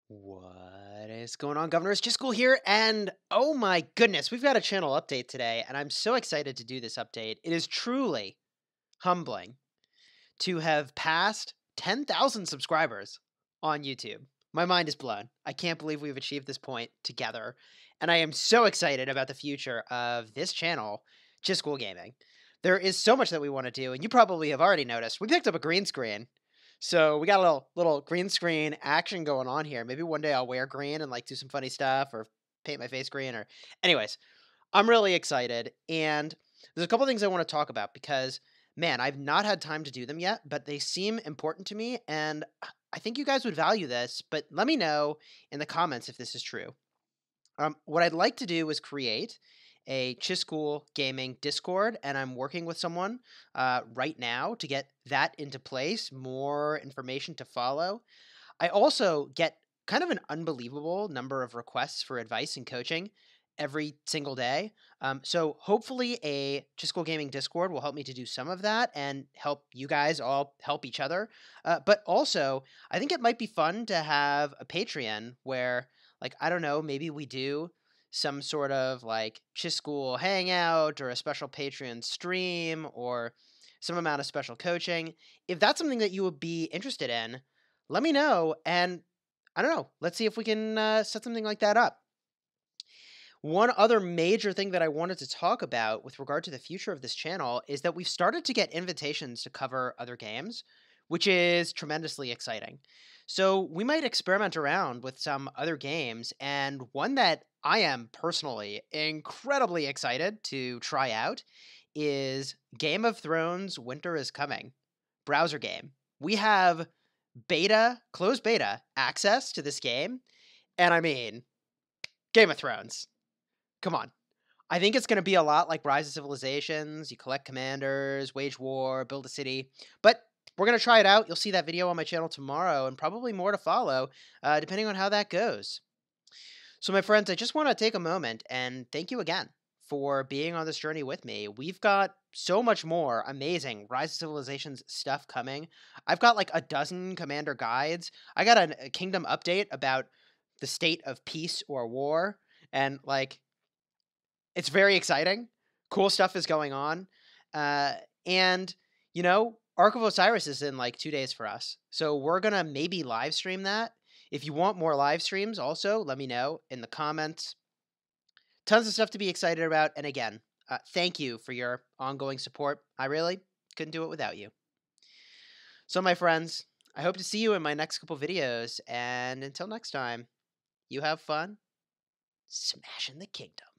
What is going on, Governor? It's Chisgule here, and oh my goodness, we've got a channel update today, and I'm so excited to do this update. It is truly humbling to have passed 10,000 subscribers on YouTube. My mind is blown. I can't believe we've achieved this point together, and I am so excited about the future of this channel, Chisgule Gaming. There is so much that we want to do, and you probably have already noticed. We picked up a green screen. So we got a little green screen action going on here. Maybe one day I'll wear green and like do some funny stuff or paint my face green or anyways, I'm really excited and there's a couple things I want to talk about because man, I've not had time to do them yet, but they seem important to me and I think you guys would value this, but let me know in the comments if this is true. What I'd like to do is create a Chisgule Gaming Discord, and I'm working with someone right now to get that into place, more information to follow. I also get kind of an unbelievable number of requests for advice and coaching every single day. So hopefully a Chisgule Gaming Discord will help me to do some of that and help you guys all help each other. But also, I think it might be fun to have a Patreon where, like, I don't know, maybe we do some sort of like Chisgule hangout or a special Patreon stream or some amount of special coaching. If that's something that you would be interested in, let me know. And I don't know, let's see if we can set something like that up. One other major thing that I wanted to talk about with regard to the future of this channel is that we've started to get invitations to cover other games, which is tremendously exciting. So we might experiment around with some other games, and one that I am personally incredibly excited to try out is Game of Thrones Winter is Coming browser game. We have closed beta access to this game, and I mean, Game of Thrones. Come on. I think it's going to be a lot like Rise of Civilizations. You collect commanders, wage war, build a city. But we're going to try it out. You'll see that video on my channel tomorrow and probably more to follow, depending on how that goes. So, my friends, I just want to take a moment and thank you again for being on this journey with me. We've got so much more amazing Rise of Civilizations stuff coming. I've got like a dozen commander guides. I got a kingdom update about the state of peace or war. And like, it's very exciting. Cool stuff is going on. Uh, and, you know, Ark of Osiris is in like 2 days for us. So we're going to maybe live stream that. If you want more live streams, also let me know in the comments. Tons of stuff to be excited about. And again, thank you for your ongoing support. I really couldn't do it without you. So, my friends, I hope to see you in my next couple videos. And until next time, you have fun smashing the kingdom.